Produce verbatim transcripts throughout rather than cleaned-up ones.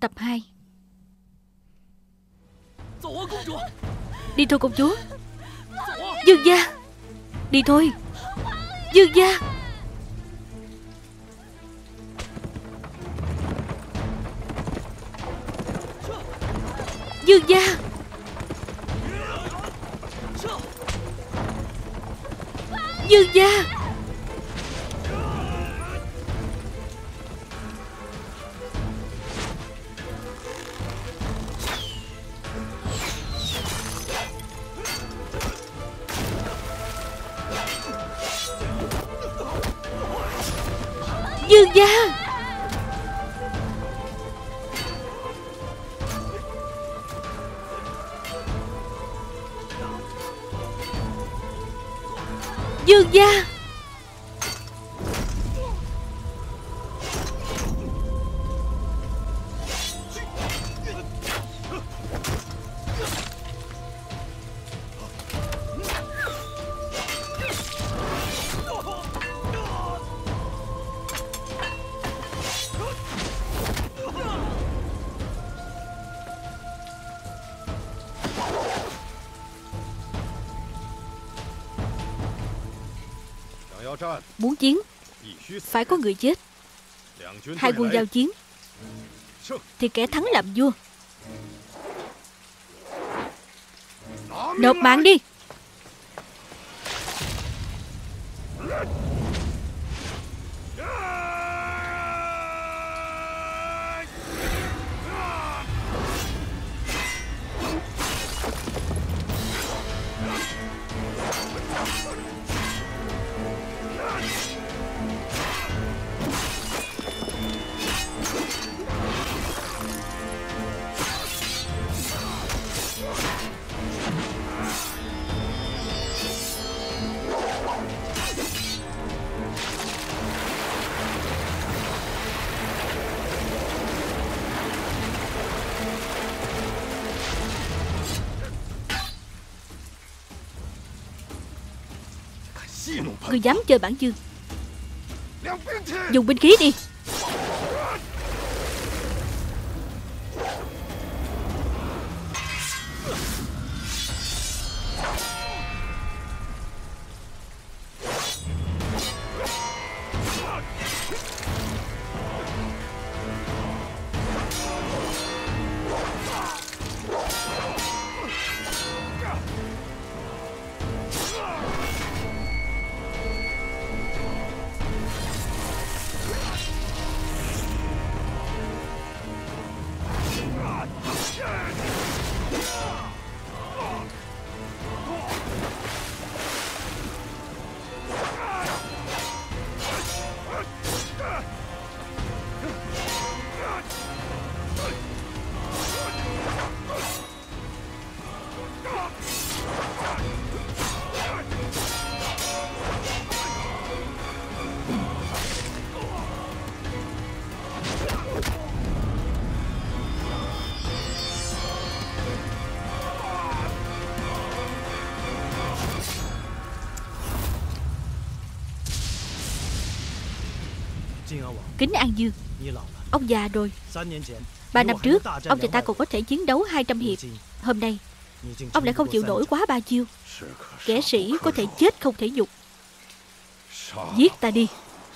Tập hai. Đi thôi công chúa. Dương gia. Đi thôi Dương gia. Dương gia. Dương gia. Dương gia. Dương gia. Muốn chiến phải có người chết. Hai quân giao chiến thì kẻ thắng làm vua. Nộp mạng đi. Ngươi dám chơi bản Dương, dùng binh khí đi. Kính An Dương, ông già rồi. Ba năm trước ông và ta còn có thể chiến đấu hai trăm hiệp. Hôm nay ông lại không chịu nổi quá ba chiêu. Kẻ sĩ có thể chết không thể nhục. Giết ta đi.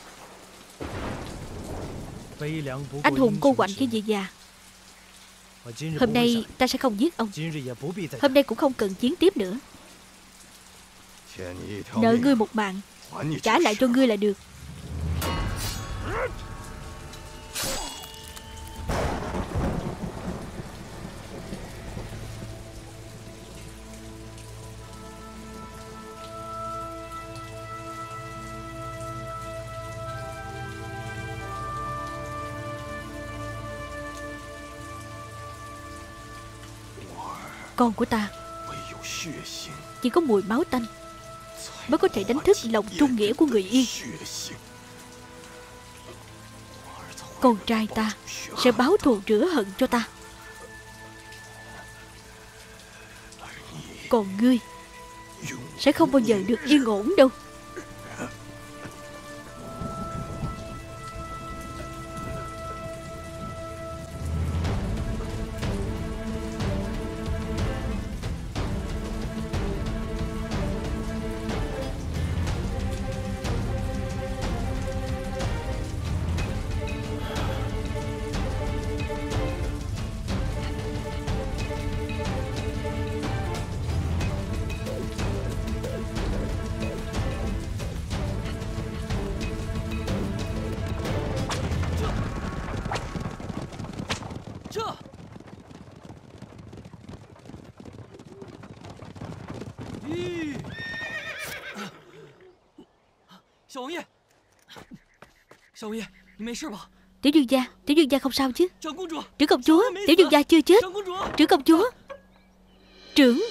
Anh hùng cô quạnh cái gì già. Hôm nay ta sẽ không giết ông. Hôm nay cũng không cần chiến tiếp nữa. Nợ ngươi một mạng, trả lại cho ngươi là được. Con của ta chỉ có mùi máu tanh mới có thể đánh thức lòng trung nghĩa của người Yên. Con trai ta sẽ báo thù rửa hận cho ta. Còn ngươi sẽ không bao giờ được yên ổn đâu. Tiểu Dương gia, Tiểu Dương gia không sao chứ? Trưởng công chúa, Tiểu Dương gia chưa chết. Trưởng công chúa. Trưởng.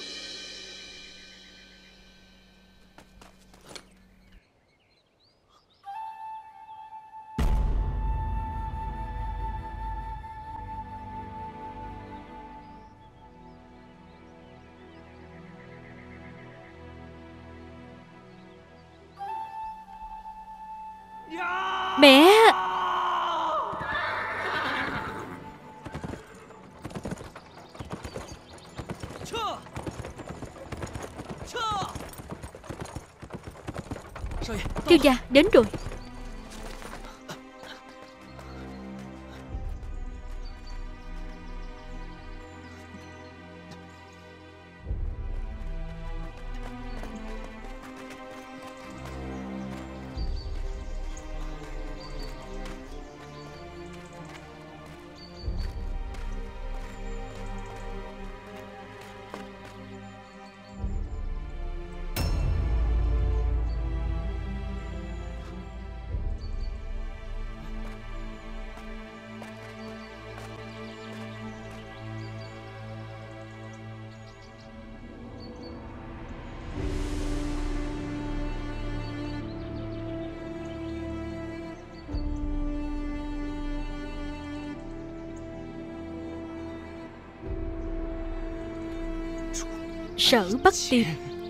Mẹ. Thiếu gia, đến rồi. Sở Bắc Tiêm.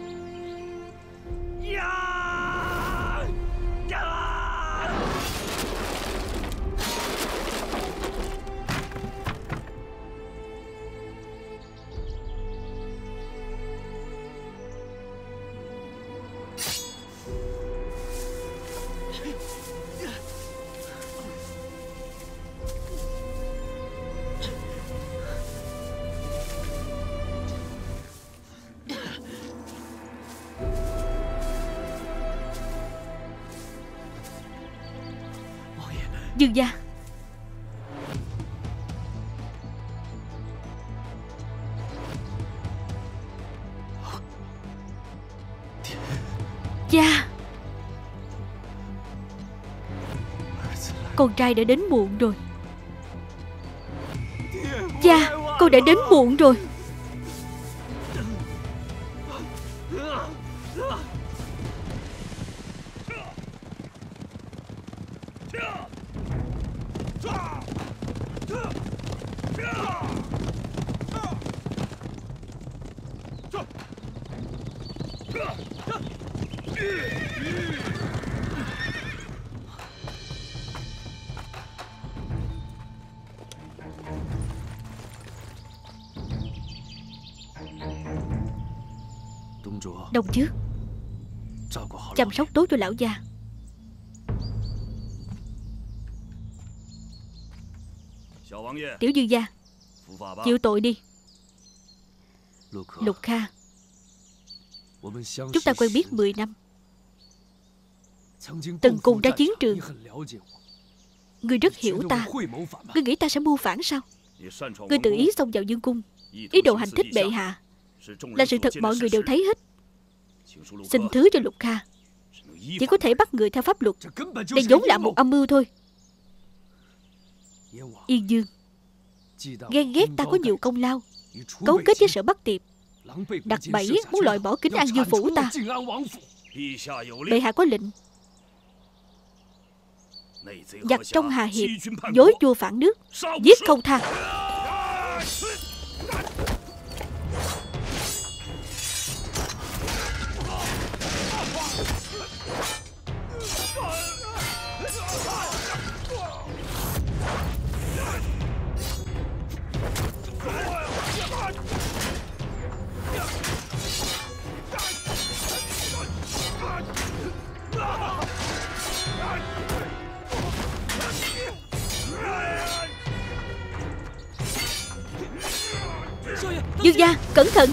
Dương gia. Cha. Con trai đã đến muộn rồi. Cha, con đã đến muộn rồi. Đồng trước, chăm sóc tốt cho lão gia. Tiểu Dương gia, chịu tội đi. Lục Kha, chúng ta quen biết mười năm, từng cùng ra chiến trường. Ngươi rất hiểu ta. Ngươi nghĩ ta sẽ mưu phản sao? Ngươi tự ý xông vào dương cung, ý đồ hành thích bệ hạ, là sự thật mọi người đều thấy hết. Xin thứ cho Lục Kha, chỉ có thể bắt người theo pháp luật. Đây vốn là một âm mưu thôi. Yên Dương ghen ghét ta có nhiều công lao, cấu kết với Sở Bắc Tiệp, đặt bẫy muốn loại bỏ Kính An Dương phủ ta. Bệ hạ có lệnh, giặc trong Hà Hiệp dối chua phản nước, giết không tha. Dương gia, cẩn thận.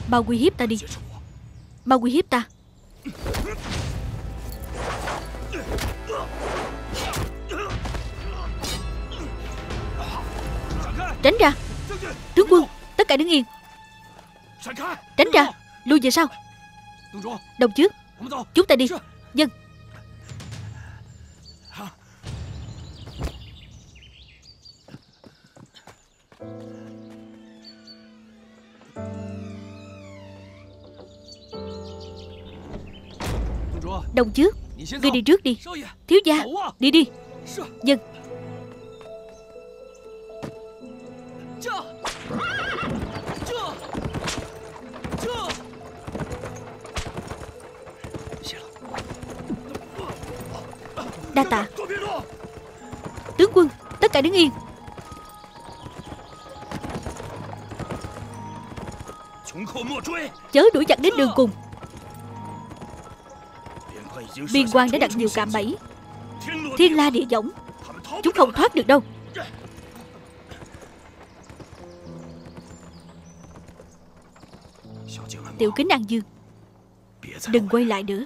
Mau uy hiếp ta đi. Mau uy hiếp ta. Tránh ra. Tướng quân, tất cả đứng yên. Tránh ra. Lui về sau. Đồng trước, chúng ta đi. Dân. Đồng trước, ngươi đi trước đi. Thiếu gia, đi đi. Dân. Đa tạ. Tướng quân, tất cả đứng yên. Chớ đuổi chặt đến đường cùng. Biên quan đã đặt nhiều cạm bẫy. Thiên la địa võng, chúng không thoát được đâu. Tiểu Kính An Dương, đừng quay lại nữa.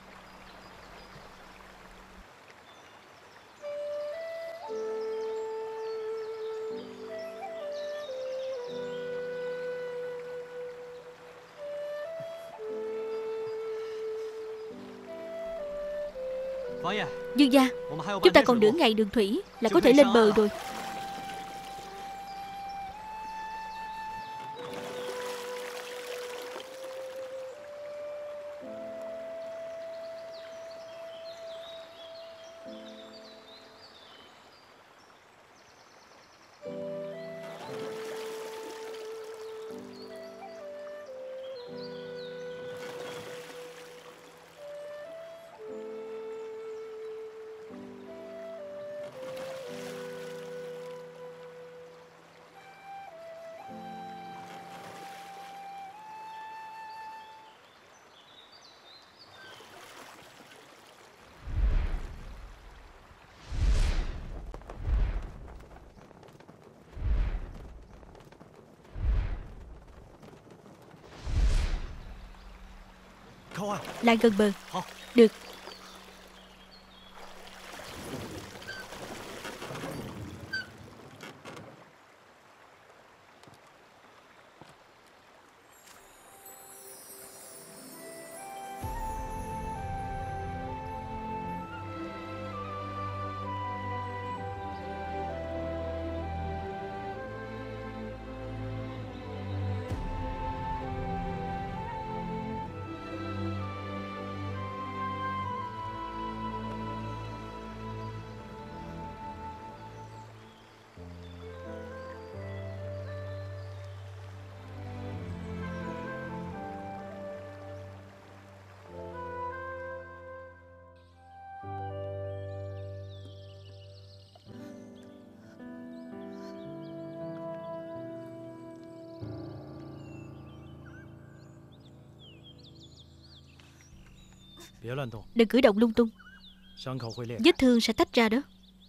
Dương gia, chúng ta còn nửa ngày đường thủy là có thể lên bờ rồi. Lại gần bờ. Được. Đừng cử động lung tung, vết thương sẽ tách ra đó.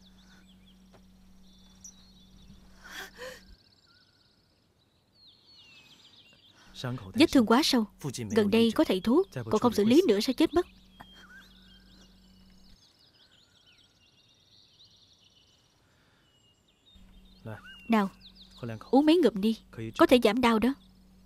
Vết thương quá sâu, gần đây có thầy thuốc, còn không xử lý nữa sẽ chết mất. Nào, uống mấy ngụm đi, có thể giảm đau đó.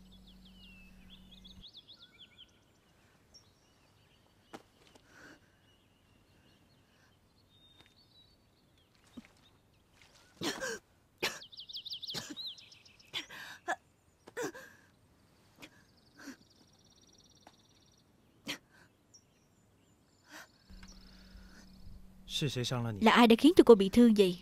Là ai đã khiến cho cô bị thương vậy?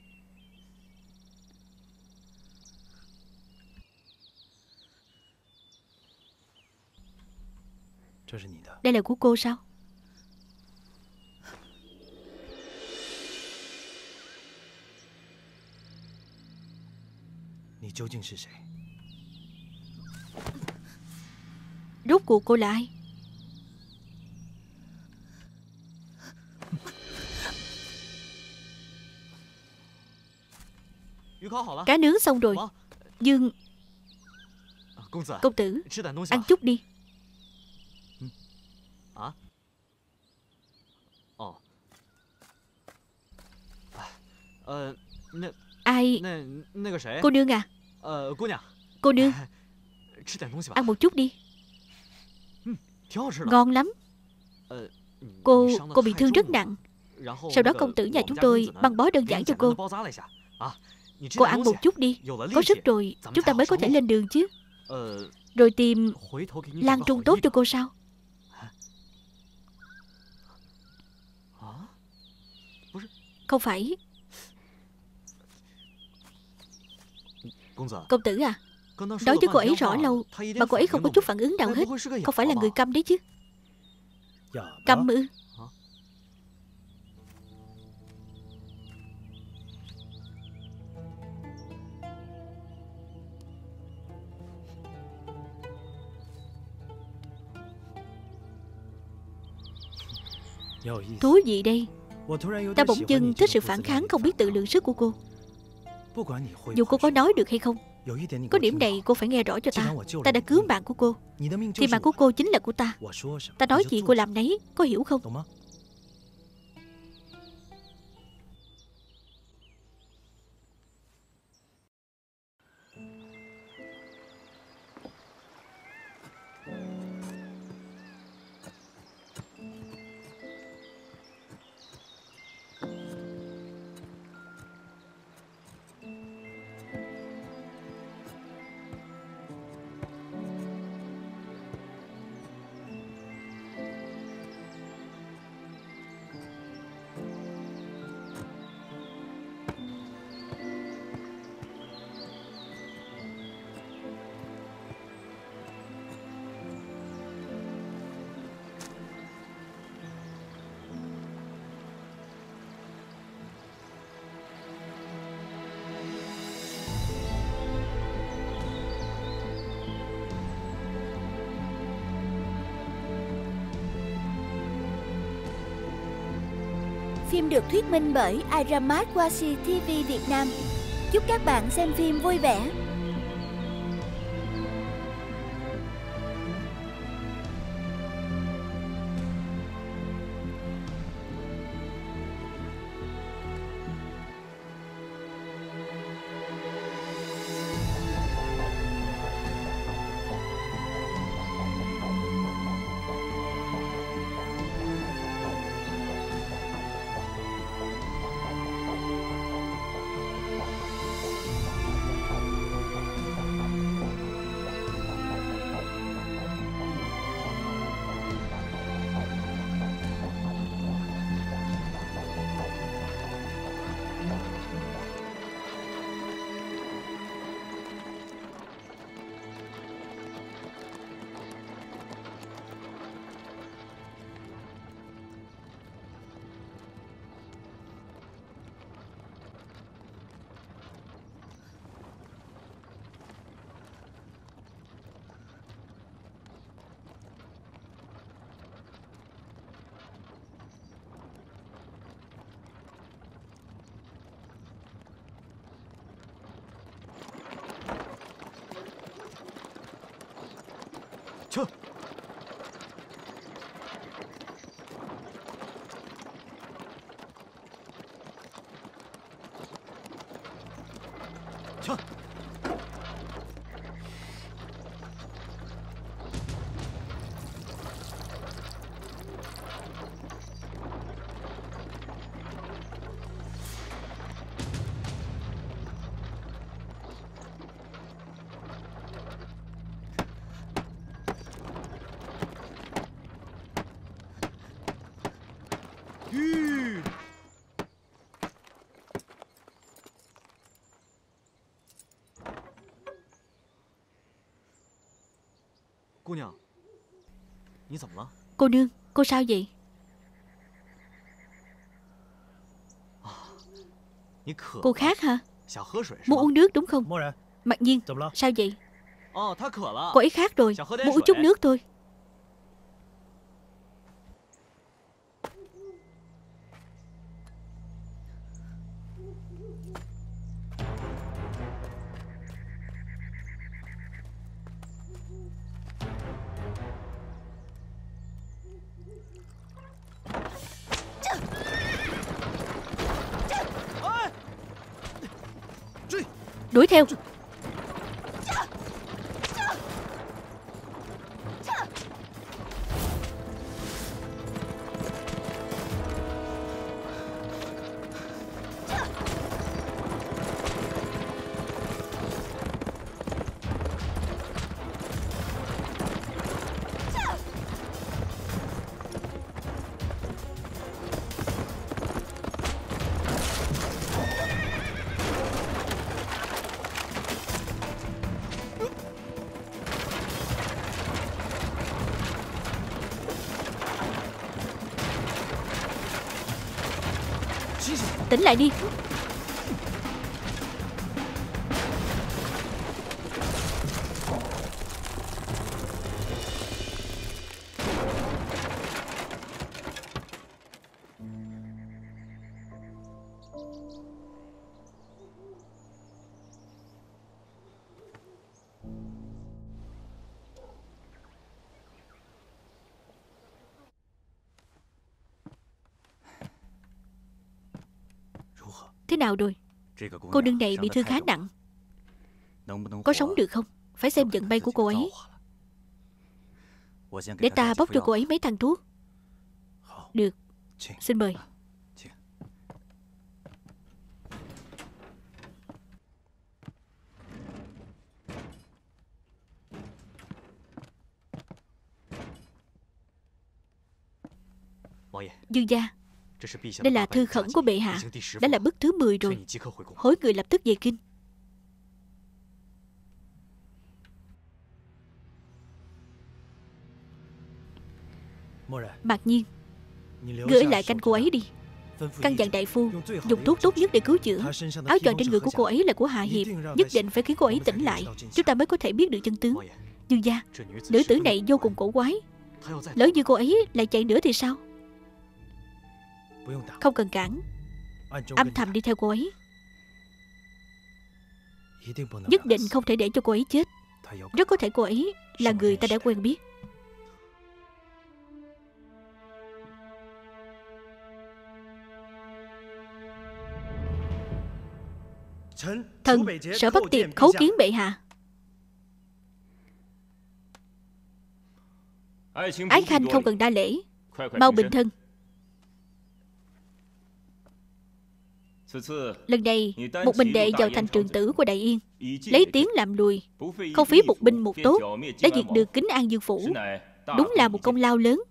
Đây là của cô sao? Rốt cuộc cô là ai? Cá nướng xong rồi. Dương Công tử, ăn chút đi. Ai? Cô nương à? Cô nương, ăn một chút đi. Ngon lắm. Cô, cô bị thương rất nặng. Sau đó công tử nhà chúng tôi băng bó đơn giản cho cô. Cô ăn một chút đi. Có sức rồi chúng ta mới có thể lên đường chứ. Rồi tìm Lan Trung tốt cho cô sao? Không phải. Công tử à, nói với cô ấy rõ lâu mà cô ấy không có chút phản ứng nào hết. Không phải là người câm đấy chứ? Câm ư? Thú gì đây? Ta bỗng dưng thích sự phản kháng không biết tự lượng sức của cô. Dù cô có nói được hay không, có điểm này cô phải nghe rõ cho ta. Ta đã cứu mạng của cô, thì mạng của cô chính là của ta. Ta nói gì cô làm nấy, có hiểu không? Phim được thuyết minh bởi iRamat Washi ti vi Việt Nam. Chúc các bạn xem phim vui vẻ. Chờ. Chờ. Cô nương, cô sao vậy? Cô khát hả? Muốn uống nước đúng không? Mặc nhiên, sao vậy? Cô ấy khát rồi, muốn uống chút nước thôi. Đuổi theo. Tỉnh lại đi. Thế nào rồi? Cô nương này bị thương khá nặng. Có sống được không? Phải xem vận may của cô ấy. Để ta bốc cho cô ấy mấy thang thuốc. Được, xin mời. Dương gia, đây là thư khẩn của bệ hạ. Đã là bức thứ mười rồi. Hối người lập tức về kinh. Mạc Nhiên, gửi lại canh cô ấy đi. Căn dặn đại phu dùng thuốc tốt nhất để cứu chữa. Áo choàng trên người của cô ấy là của Hạ Hiệp. Nhất định phải khiến cô ấy tỉnh lại, chúng ta mới có thể biết được chân tướng. Dương gia, nữ tử này vô cùng cổ quái. Lỡ như cô ấy lại chạy nữa thì sao? Không cần cản, âm thầm đi theo cô ấy. Nhất định không thể để cho cô ấy chết. Rất có thể cô ấy là người ta đã quen biết. Thần Sở Bắc Tiệp khấu kiến bệ hạ. Ái khanh không cần đa lễ, mau bình thân. Lần này một mình đệ vào thành trường tử của Đại Yên, lấy tiếng làm lùi, không phí một binh một tốt, đã diệt được Kính An Dương phủ. Đúng là một công lao lớn.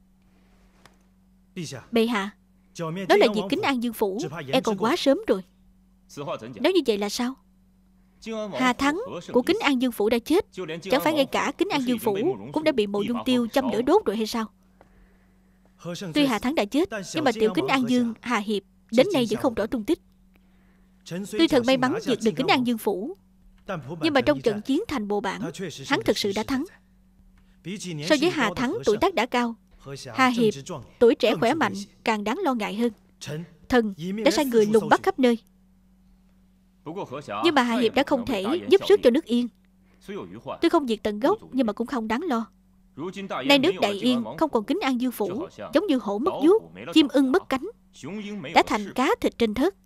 Bệ hạ, đó là diệt Kính An Dương phủ, e còn quá sớm rồi. Nói như vậy là sao? Hà Thắng của Kính An Dương phủ đã chết, chẳng phải ngay cả Kính An Dương phủ cũng đã bị Mộ Dung Tiêu châm lửa đốt rồi hay sao? Tuy Hà Thắng đã chết, nhưng mà Tiểu Kính An Dương, Hà Hiệp đến nay vẫn không rõ tung tích. Tuy thần may mắn diệt được Kính An Dương phủ, nhưng mà trong trận chiến thành Bộ Bản, hắn thực sự đã thắng. So với Hà Thắng tuổi tác đã cao, Hà Hiệp tuổi trẻ khỏe mạnh càng đáng lo ngại hơn. Thần đã sai người lùng bắt khắp nơi, nhưng mà Hà Hiệp đã không thể giúp sức cho nước Yên. Tuy không diệt tận gốc, nhưng mà cũng không đáng lo. Nay nước Đại Yên không còn Kính An Dương phủ, giống như hổ mất vuốt, chim ưng mất cánh, đã thành cá thịt trên thớt.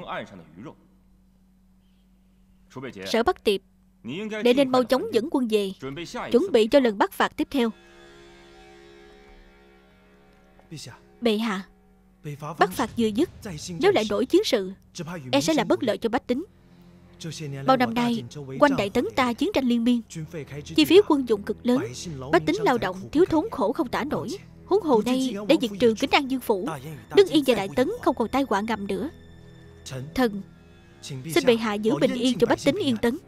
Sở Bắc Tiệp, để nên mau chóng dẫn quân về, chuẩn bị cho lần bắt phạt tiếp theo. Bệ hạ, bắt phạt vừa dứt, nếu lại đổi chiến sự, e sẽ là bất lợi cho bách tính. Bao năm nay, quanh Đại Tấn ta chiến tranh liên miên, chi phí quân dụng cực lớn, bách tính lao động thiếu thốn khổ không tả nổi. Huống hồ nay để diệt trừ Kính An Dương phủ, nước Yên và Đại Tấn không còn tai họa ngầm nữa. Thần xin bệ hạ giữ bình yên cho bách tính Yên Tấn.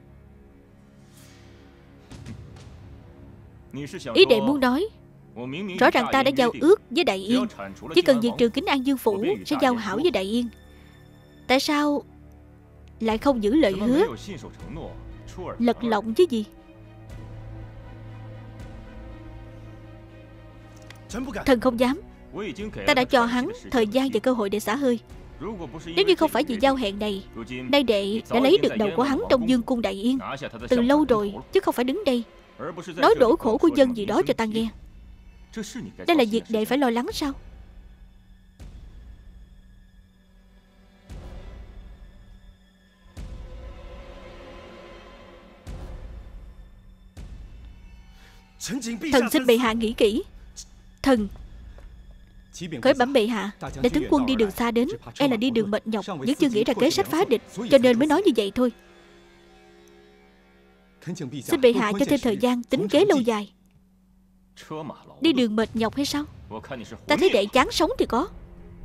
Ý đệ muốn nói, rõ ràng ta đã giao ước với Đại Yên, chỉ cần diệt trừ Kính An Dương phủ sẽ giao hảo với Đại Yên. Tại sao lại không giữ lời hứa, lật lọng chứ gì? Thần không dám. Ta đã cho hắn thời gian và cơ hội để xả hơi. Nếu như không phải vì giao hẹn này, nay đệ đã lấy được đầu của hắn trong Dương cung Đại Yên từ lâu rồi, chứ không phải đứng đây nói đổ khổ của dân gì đó cho ta nghe. Đây là việc đệ phải lo lắng sao? Thần xin bệ hạ nghĩ kỹ. Thần khởi bẩm bệ hạ, đại tướng quân đi đường xa đến, e là đi đường mệt nhọc, vẫn chưa nghĩ ra kế sách phá địch, cho nên mới nói như vậy thôi. Xin bệ hạ cho thêm thời gian tính kế lâu dài. Đi đường mệt nhọc hay sao? Ta thấy đệ chán sống thì có.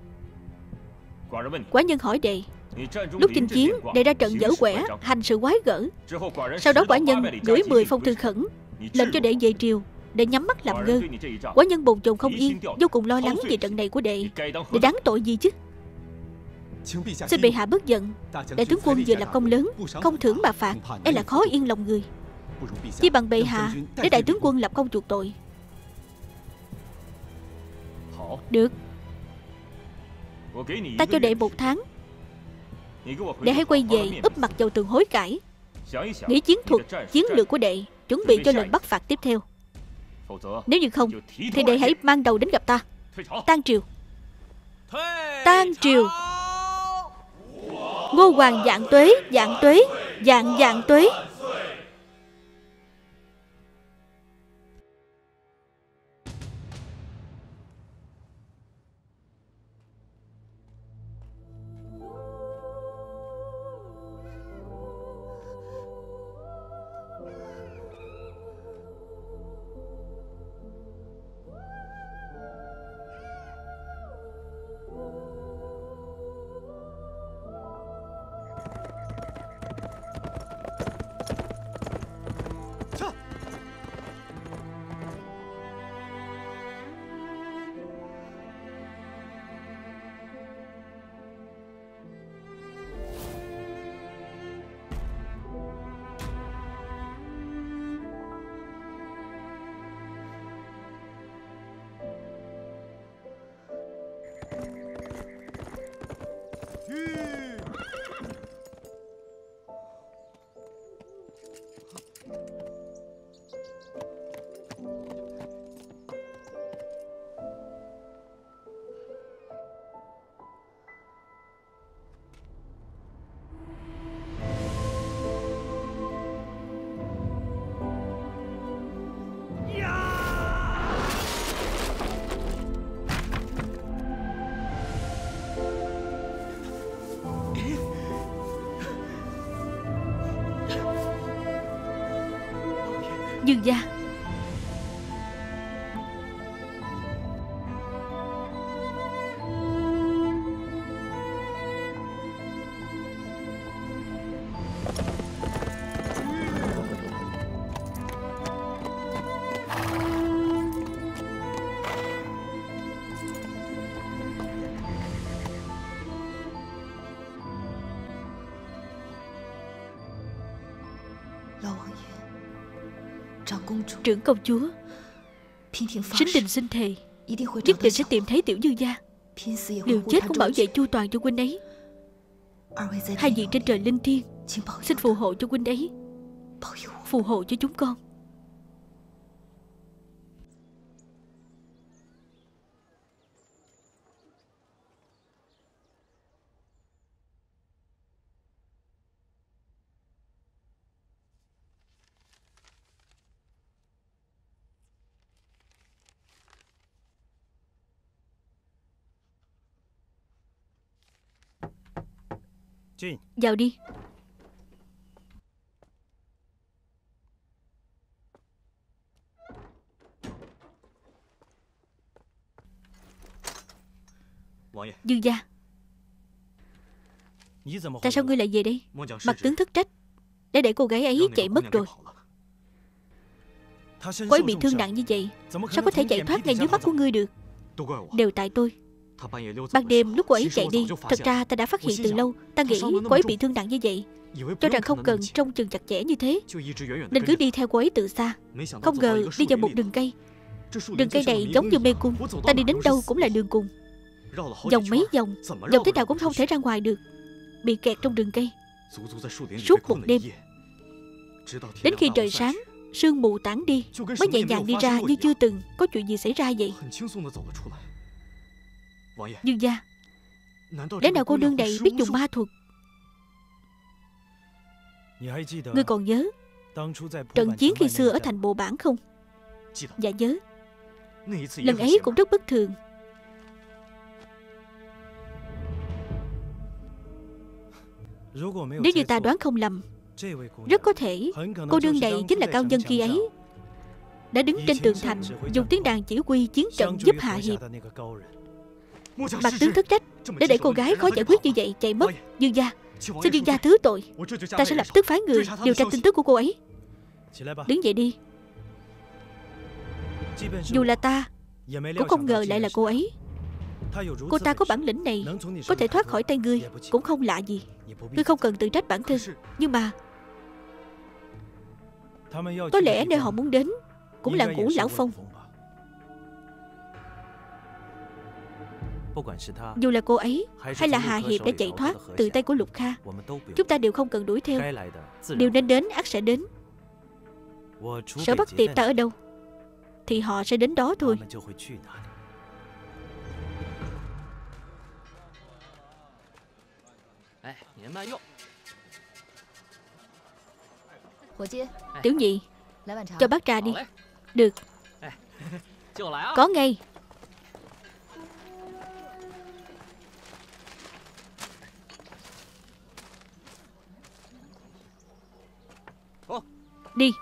Quả nhân hỏi đệ, lúc chinh chiến, đệ ra trận dở quẻ, hành sự quái gở. Sau đó quả nhân gửi mười phong thư khẩn, lệnh cho đệ về triều. Đệ nhắm mắt làm ngơ. Quả nhân bồn chồn không yên, vô cùng lo lắng về trận này của đệ. Đệ đáng tội gì chứ? Xin bệ hạ bớt giận. Đại tướng quân vừa lập công lớn, không thưởng mà phạt, e là khó yên lòng người. Chỉ bằng bệ hạ để đại tướng quân lập công chuộc tội. Được, ta cho đệ một tháng. Đệ hãy quay về úp mặt vào tường hối cải, nghĩ chiến thuật, chiến lược của đệ, chuẩn bị cho lần bắt phạt tiếp theo. Nếu như không thì đệ hãy mang đầu đến gặp ta. Tan triều. Tan triều. Ngô hoàng vạn tuế, vạn tuế, vạn vạn tuế. Dương gia. Trưởng công chúa, Sính Đình xin thề nhất định sẽ tìm thấy tiểu Dương gia, liều chết cũng bảo vệ chu toàn cho huynh ấy. Hai vị trên trời linh thiêng, xin phù hộ cho huynh ấy, phù hộ cho chúng con. Vào đi. Dương gia, tại sao ngươi lại về đây? Mặt tướng thất trách đã để cô gái ấy chạy mất rồi. Cô ấy bị thương nặng như vậy, sao có thể chạy thoát ngay dưới mắt của ngươi được? Đều tại tôi. Ban đêm lúc cô ấy chạy đi, thật ra ta đã phát hiện từ lâu. Ta nghĩ cô ấy bị thương nặng như vậy, cho rằng không cần trông chừng chặt chẽ như thế, nên cứ đi theo cô ấy từ xa. Không ngờ đi vào một đường cây. Đường cây này giống như mê cung, ta đi đến đâu cũng là đường cùng, vòng mấy vòng, vòng thế nào cũng không thể ra ngoài được, bị kẹt trong đường cây suốt một đêm. Đến khi trời sáng, sương mù tản đi, mới nhẹ nhàng đi ra như chưa từng có chuyện gì xảy ra vậy. Dương gia, lẽ nào cô nương này biết dùng ma thuật? Ngươi còn nhớ trận chiến khi xưa ở thành Bộ Bản không? Dạ nhớ. Lần ấy cũng rất bất thường. Nếu như ta đoán không lầm, rất có thể cô nương này chính là cao nhân khi ấy đã đứng trên tường thành dùng tiếng đàn chỉ huy chiến trận giúp hạ hiệp. Bạch tướng thất trách để để cô gái khó giải quyết như vậy chạy mất. Dương gia, xin dương gia thứ tội. Ta sẽ lập tức phái người điều tra tin tức của cô ấy. Đứng dậy đi. Dù là ta cũng không ngờ lại là cô ấy. Cô ta có bản lĩnh này, có thể thoát khỏi tay ngươi cũng không lạ gì. Ngươi không cần tự trách bản thân. Nhưng mà có lẽ nơi họ muốn đến cũng là Ngũ Lão Phong. Dù là cô ấy hay là Hà Hiệp đã chạy thoát từ tay của Lục Kha, chúng ta đều không cần đuổi theo. Điều nên đến ắt sẽ đến. Sở Bắc Tiệp ta ở đâu thì họ sẽ đến đó thôi. Tiểu nhị, cho bát trà đi. Được. Có ngay. Đi.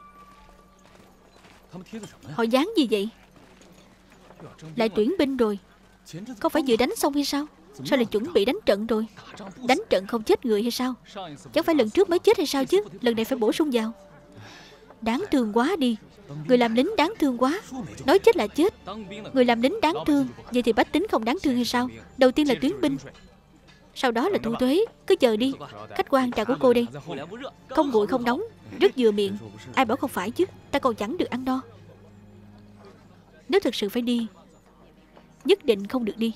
Họ dán gì vậy? Lại tuyển binh rồi. Không phải vừa đánh xong hay sao? Sao lại chuẩn bị đánh trận rồi? Đánh trận không chết người hay sao? Chẳng phải lần trước mới chết hay sao chứ? Lần này phải bổ sung vào. Đáng thương quá đi. Người làm lính đáng thương quá. Nói chết là chết. Người làm lính đáng thương. Vậy thì bách tính không đáng thương hay sao? Đầu tiên là tuyến binh, sau đó là thu thuế. Cứ chờ đi. Khách quan trà của cô đây. Không nguội không nóng, rất vừa miệng. Ai bảo không phải chứ? Ta còn chẳng được ăn no. Nếu thực sự phải đi, nhất định không được đi.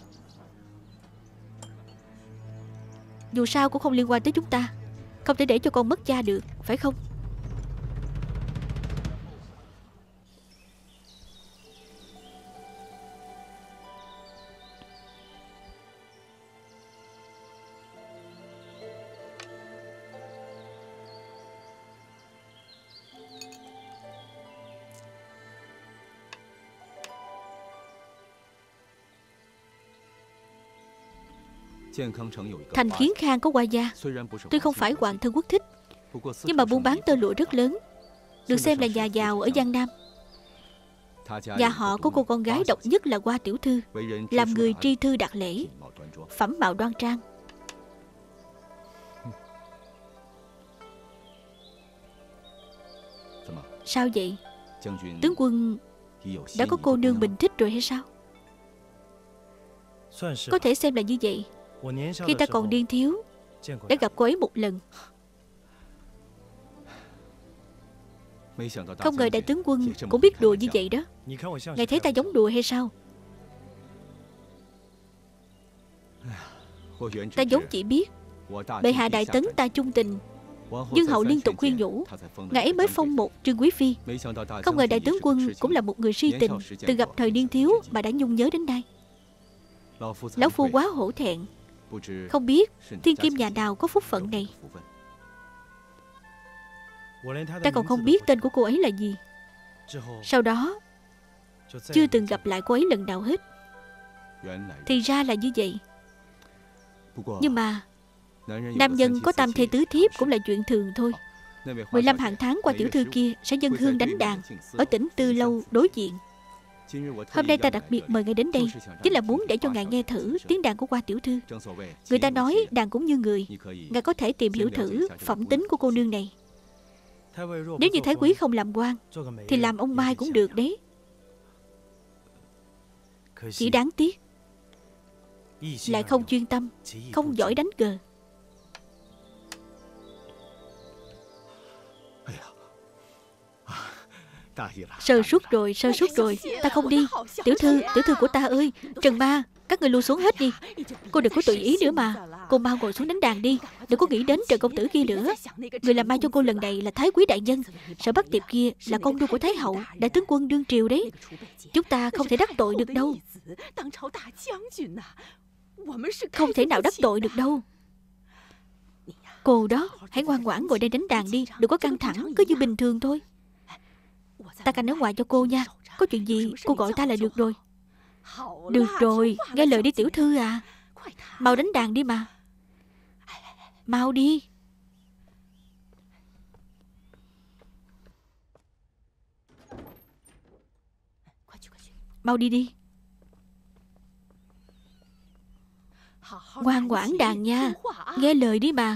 Dù sao cũng không liên quan tới chúng ta. Không thể để cho con mất cha được, phải không? Thành Kiến Khang có hoa gia, tuy không phải hoàng thân quốc thích, nhưng mà buôn bán tơ lụa rất lớn, được xem là nhà giàu ở Giang Nam. Nhà họ có cô con gái độc nhất là Hoa tiểu thư, làm người tri thư đạt lễ, phẩm mạo đoan trang. Sao vậy? Tướng quân đã có cô nương mình thích rồi hay sao? Có thể xem là như vậy. Khi ta còn niên thiếu đã gặp cô ấy một lần. Không ngờ đại tướng quân cũng biết đùa như vậy đó. Ngài thấy ta giống đùa hay sao? Ta giống chỉ biết bệ hạ đại tấn ta trung tình. Dương hậu liên tục khuyên nhủ, ngài ấy mới phong một Trương Quý Phi. Không ngờ đại tướng quân cũng là một người si tình, từ gặp thời niên thiếu mà đã nhung nhớ đến nay. Lão phu quá hổ thẹn, không biết thiên kim nhà nào có phúc phận này. Ta còn không biết tên của cô ấy là gì. Sau đó chưa từng gặp lại cô ấy lần nào hết. Thì ra là như vậy. Nhưng mà nam nhân có tam thê tứ thiếp cũng là chuyện thường thôi. Mười lăm hàng tháng qua tiểu thư kia sẽ dâng hương đánh đàn ở tỉnh Tư Lâu đối diện. Hôm nay ta đặc biệt mời ngài đến đây, chính là muốn để cho ngài nghe thử tiếng đàn của Hoa tiểu thư. Người ta nói đàn cũng như người, ngài có thể tìm hiểu thử phẩm tính của cô nương này. Nếu như Thái quý không làm quan thì làm ông Mai cũng được đấy. Chỉ đáng tiếc lại không chuyên tâm, không giỏi đánh cờ. Sơ suất rồi, sơ suất rồi. Ta không đi. Tiểu thư, tiểu thư của ta ơi, Trần Ma, các người lui xuống hết đi. Cô đừng có tùy ý nữa mà. Cô mau ngồi xuống đánh đàn đi. Đừng có nghĩ đến Trần công tử kia nữa. Người làm mai cho cô lần này là Thái quý đại nhân. Sở Bắc Tiệp kia là con nuôi của Thái hậu, đại tướng quân đương triều đấy. Chúng ta không thể đắc tội được đâu. Không thể nào đắc tội được đâu. Cô đó, hãy ngoan ngoãn ngồi đây đánh đàn đi. Đừng có căng thẳng, cứ như bình thường thôi. Ta canh ở ngoài cho cô nha. Có chuyện gì cô gọi ta là được rồi. Được rồi, nghe lời đi tiểu thư à. Mau đánh đàn đi mà. Mau đi. Mau đi đi. Ngoan ngoãn đàn nha. Nghe lời đi mà.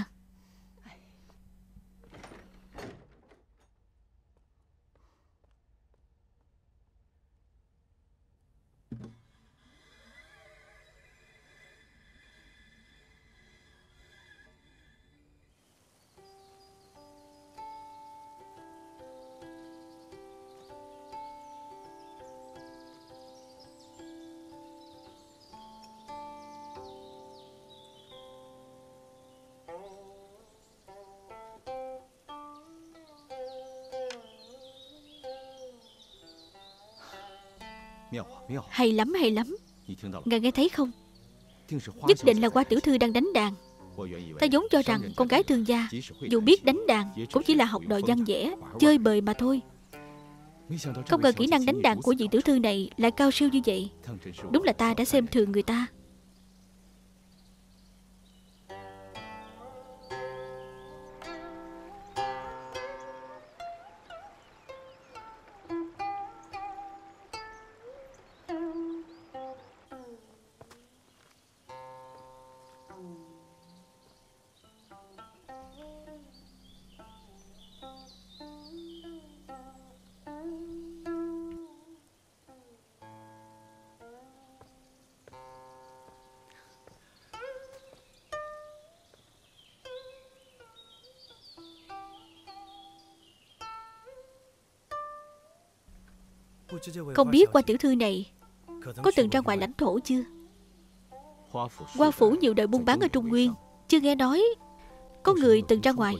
Hay lắm, hay lắm. Ngài nghe thấy không? Nhất định là Hoa tiểu thư đang đánh đàn. Ta vốn cho rằng con gái thương gia dù biết đánh đàn cũng chỉ là học đòi văn vẽ, chơi bời mà thôi. Không ngờ kỹ năng đánh đàn của vị tiểu thư này lại cao siêu như vậy. Đúng là ta đã xem thường người ta. Không biết Hoa tiểu thư này có từng ra ngoài lãnh thổ chưa? Hoa phủ nhiều đời buôn bán ở Trung Nguyên, chưa nghe nói có người từng ra ngoài.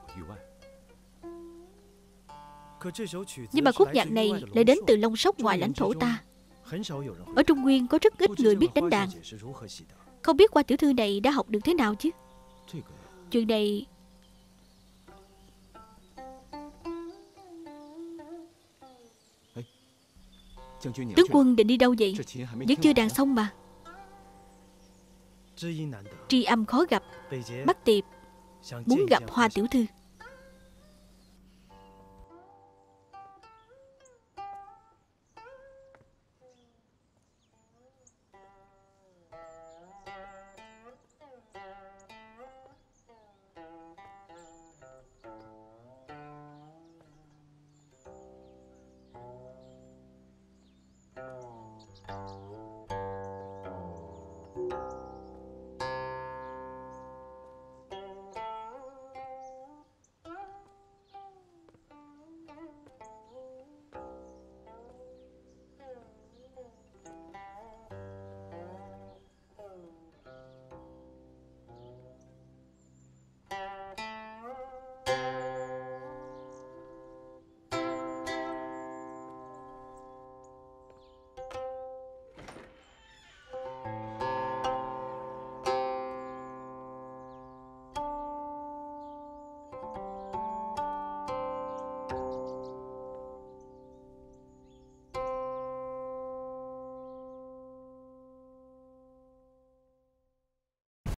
Nhưng mà khúc nhạc này lại đến từ Long Sóc ngoài lãnh thổ ta. Ở Trung Nguyên có rất ít người biết đánh đàn. Không biết Hoa tiểu thư này đã học được thế nào chứ? Chuyện này tướng quân định đi đâu vậy? Vẫn chưa đàn xong mà. Tri âm khó gặp, Bắc Tiệp muốn gặp Hoa tiểu thư.